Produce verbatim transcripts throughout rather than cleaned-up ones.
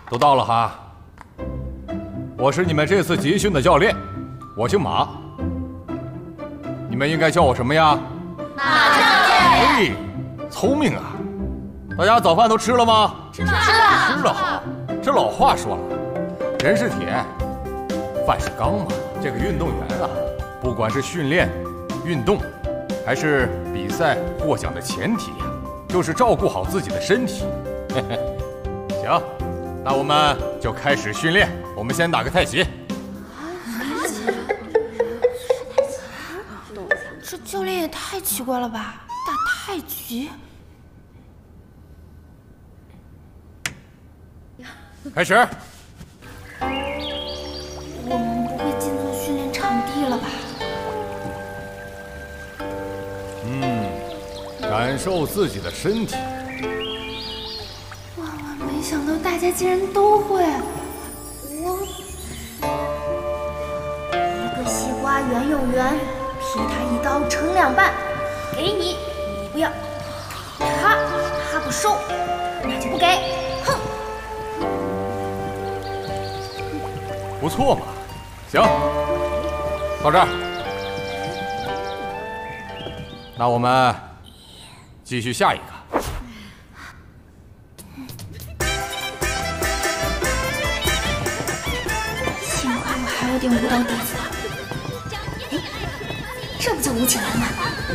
都到了哈。我是你们这次集训的教练，我姓马。你们应该叫我什么呀？ 马教练。 哎，聪明啊！大家早饭都吃了吗？ 吃了。 吃了好。这老话说了，人是铁，饭是钢嘛。这个运动员啊，不管是训练、运动，还是比赛获奖的前提呀，就是照顾好自己的身体。行，那我们就开始训练。我们先打个太极。 这教练也太奇怪了吧！打太极。 开始。 我们不会进错训练场地了吧？ 嗯，感受自己的身体。 万万没想到大家竟然都会。我一个西瓜圆又圆，劈他一刀成两半，给你，你不要；给他，他不收，那就不给。哼！ 不错嘛，行，到这儿。那我们继续下一个。 幸好我还有点舞蹈底子， 这不就舞起来了吗？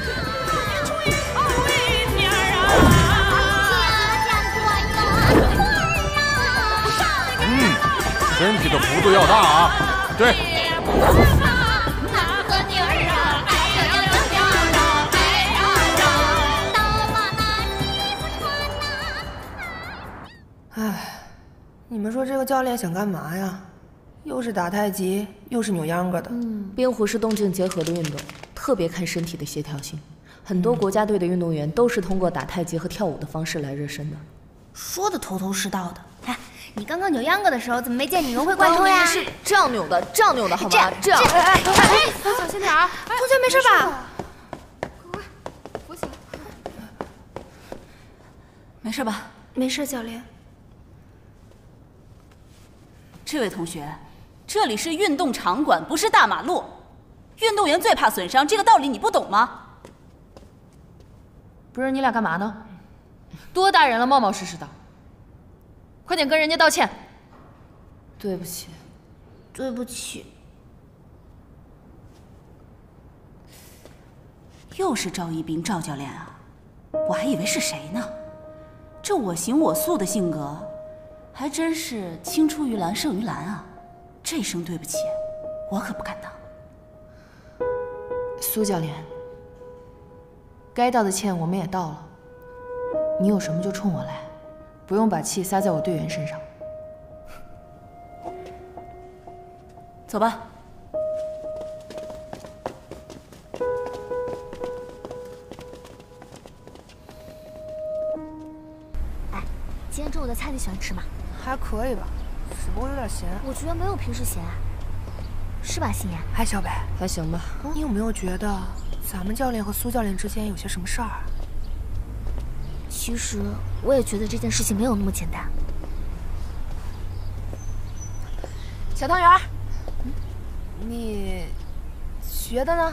嗯，身体的幅度要大啊，对。 唉，你们说这个教练想干嘛呀？又是打太极，又是扭秧歌的。 嗯，冰壶是动静结合的运动，特别看身体的协调性。很多国家队的运动员都是通过打太极和跳舞的方式来热身的。 说的头头是道的。哎，你刚刚扭秧歌的时候，怎么没见你融会贯通呀？ 是这样扭的，这样扭的好吗？这样。 哎哎哎，小心点儿！同学没事吧？ 快扶起来！ 没事吧？ 没事，教练。 这位同学，这里是运动场馆，不是大马路。运动员最怕损伤，这个道理你不懂吗？ 不是你俩干嘛呢？多大人了，冒冒失失的，快点跟人家道歉。 对不起， 对不起。 又是赵一斌，赵教练啊！我还以为是谁呢。这我行我素的性格，还真是青出于蓝胜于蓝啊！这声对不起，我可不敢当。 苏教练，该道的歉我们也道了，你有什么就冲我来，不用把气撒在我队员身上。 走吧。 哎，今天中午的菜你喜欢吃吗？ 还可以吧，只不过有点咸。 我觉得没有平时咸，是吧，心妍？ 哎，小北， 还行吧。 你有没有觉得咱们教练和苏教练之间有些什么事儿？ 其实我也觉得这件事情没有那么简单。 小汤圆，嗯，你觉得呢？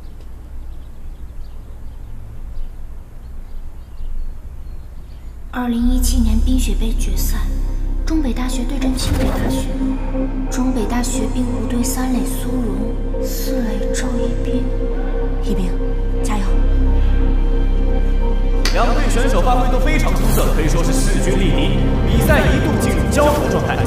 二零一七年冰雪杯决赛，中北大学对阵清北大学，中北大学冰壶队三垒苏荣，四垒赵一冰。 一冰，加油！ 两队选手发挥都非常出色，可以说是势均力敌，比赛一度进入焦灼状态。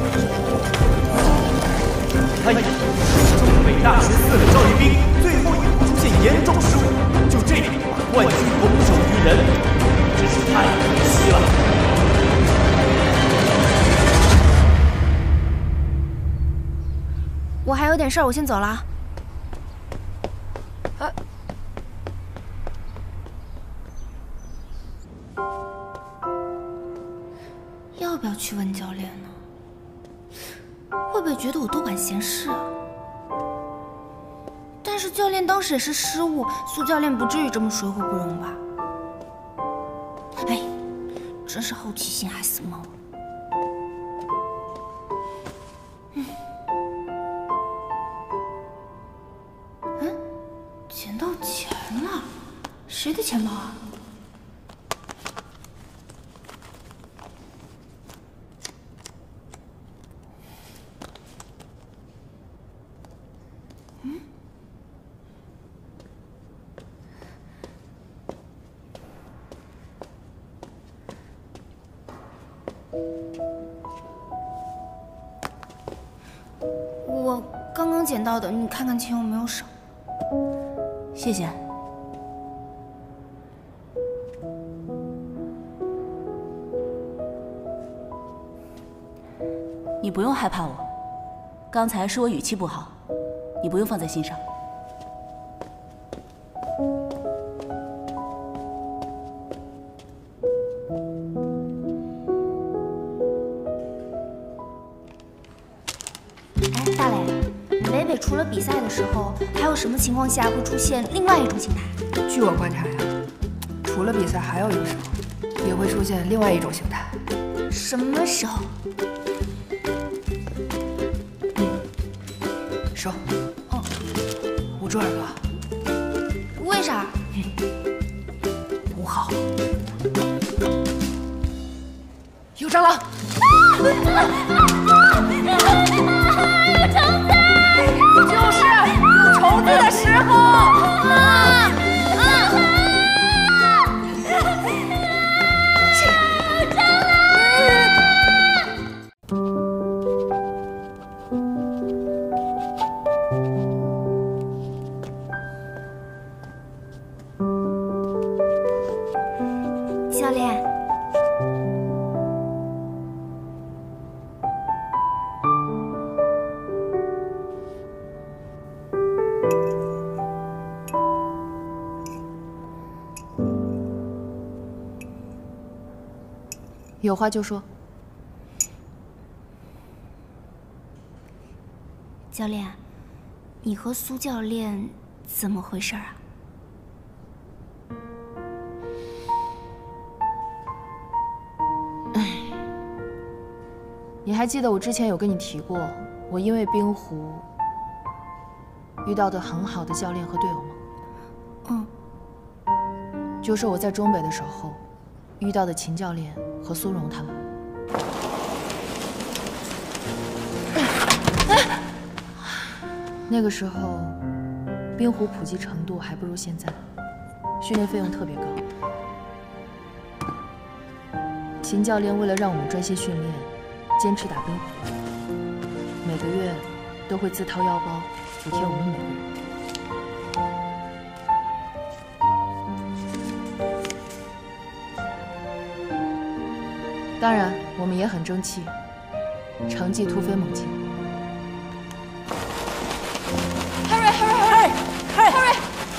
哎呀，中北大学四垒赵一冰最后一步出现严重失误，就这样把冠军拱手于人，真是太可惜了。 我还有点事儿，我先走了。 啊。 要不要去问教练呢？会不会觉得我多管闲事啊？但是教练当时也是失误，苏教练不至于这么水火不容吧？哎，真是好奇心害死猫。 谁的钱包啊？嗯？我刚刚捡到的，你看看钱有没有少？ 谢谢。你不用害怕我，刚才是我语气不好，你不用放在心上。 哎，大磊，北北除了比赛的时候，还有什么情况下会出现另外一种形态？ 据我观察呀，除了比赛，还有一个时候也会出现另外一种形态。 什么时候？ 手， 哦， 捂住耳朵。 为啥？ 捂好。有蟑螂！ 有虫子！ 就是有虫子的时候。啊啊！ 教练， 有话就说。 教练，你和苏教练怎么回事啊？ 你还记得我之前有跟你提过，我因为冰湖遇到的很好的教练和队友吗？ 嗯， 就是我在中北的时候遇到的秦教练和苏荣他们。那个时候，冰湖普及程度还不如现在，训练费用特别高。秦教练为了让我们专心训练，坚持打冰壶，每个月都会自掏腰包补贴我们每个人。当然，我们也很争气，成绩突飞猛进。 Hurry hurry hurry hurry！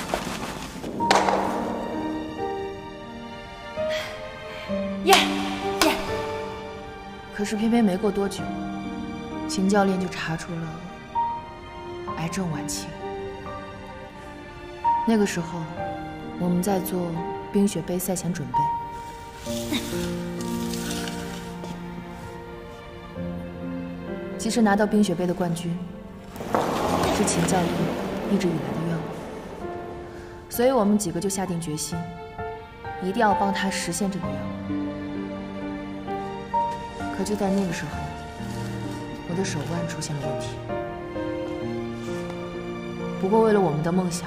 耶耶！可是偏偏没过多久，秦教练就查出了癌症晚期。那个时候，我们在做冰雪杯赛前准备。其实拿到冰雪杯的冠军，是秦教练一直以来的愿望，所以我们几个就下定决心，一定要帮他实现这个愿望。可就在那个时候，我的手腕出现了问题。不过为了我们的梦想，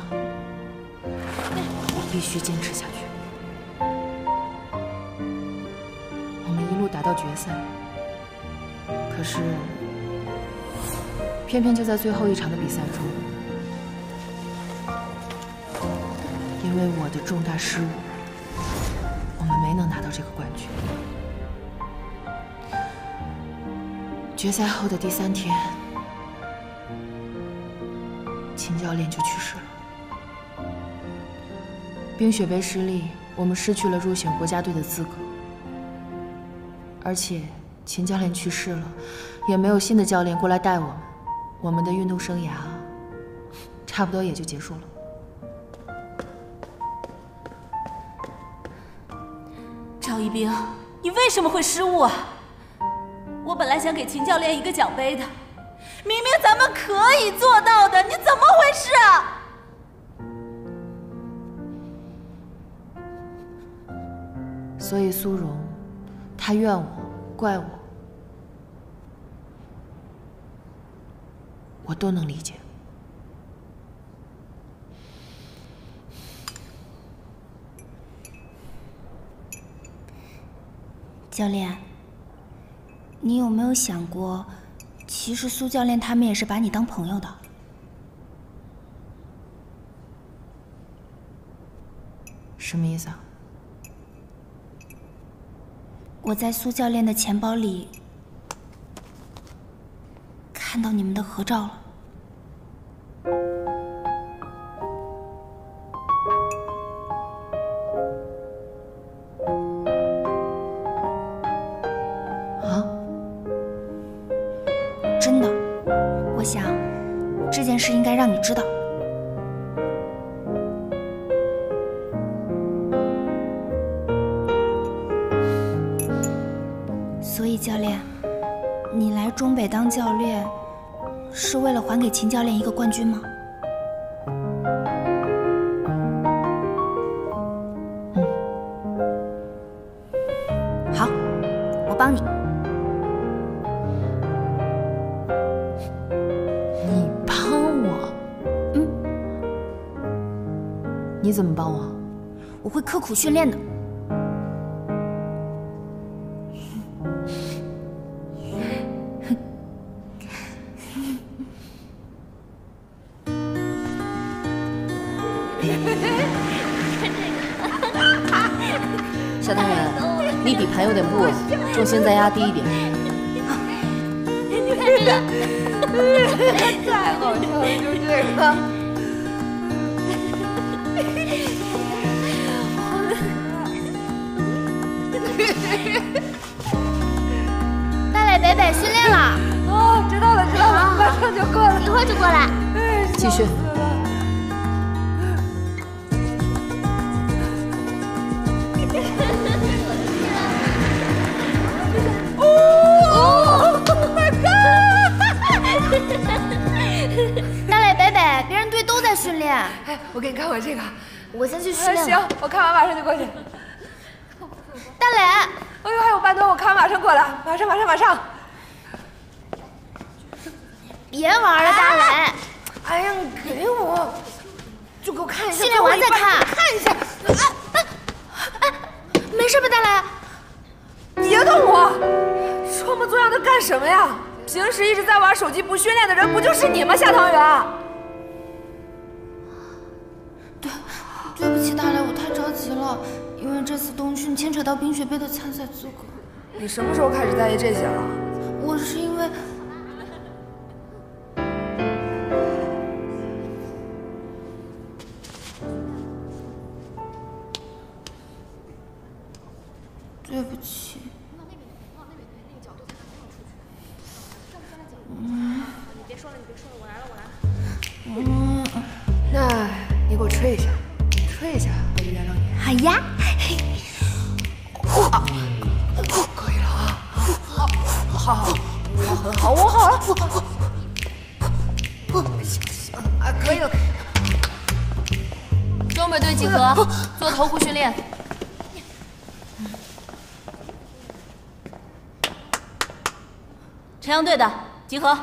我必须坚持下去。我们一路打到决赛，可是偏偏就在最后一场的比赛中，因为我的重大失误，我们没能拿到这个冠军。决赛后的第三天，秦教练就去世了。冰雪杯失利，我们失去了入选国家队的资格，而且秦教练去世了，也没有新的教练过来带我们，我们的运动生涯差不多也就结束了。 赵一冰，你为什么会失误啊？我本来想给秦教练一个奖杯的，明明咱们可以做到的，你怎么回事啊？ 所以苏荣，他怨我，怪我，我都能理解。 教练，你有没有想过，其实苏教练他们也是把你当朋友的？ 什么意思啊？ 我在苏教练的钱包里看到你们的合照了。 啊？ 真的，我想这件事应该让你知道。所以教练，你来中北当教练，是为了还给秦教练一个冠军吗？ 嗯。 好，我帮你。 你帮我？ 嗯。 你怎么帮我？ 我会刻苦训练的。 小汤圆，你底盘有点不稳，重心再压低一点。 你看这个，太好笑了，就这个。 大磊、北北训练了。 哦，知道了，知道了，马上就过来， 一会儿就过来。 继续。 大磊、北北，别人队都在训练。 哎，我给你看我这个， 我先去训练。 行，我看完马上就过去。 大磊， 哎呦，还有半段，我看完马上过来，马上，马上，马上。 别玩了，大磊。 哎呀，你给我，就给我看一下。 训练完再看。 看一下。 哎哎，没事吧，大磊？ 别动我！装模作样的干什么呀？平时一直在玩手机不训练的人，不就是你吗？夏汤圆。 对，对不起，大磊，我太着急了，因为这次冬训牵扯到冰雪杯的参赛资格。 你什么时候开始在意这些了？ 我是因为。对不起。嗯。你别说了，你别说了，我来了，我来了。嗯。 那你给我吹一下，吹一下，我就原谅你。 好呀。 可以了啊。好，好，很好，我好了。行行啊，可以了。 东北队集合，做头部训练。 晨阳队的集合。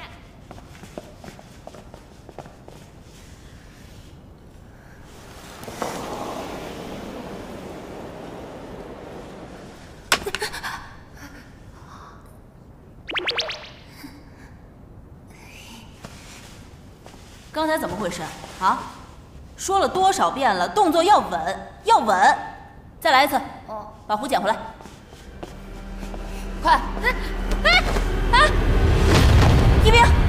刚才怎么回事啊？说了多少遍了，动作要稳，要稳。再来一次。哦，把壶捡回来。快！哎哎哎！一冰。